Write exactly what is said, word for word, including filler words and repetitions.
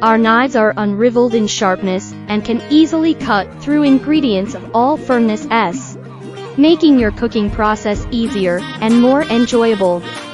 Our knives are unrivaled in sharpness and can easily cut through ingredients of all firmnesses, making your cooking process easier and more enjoyable.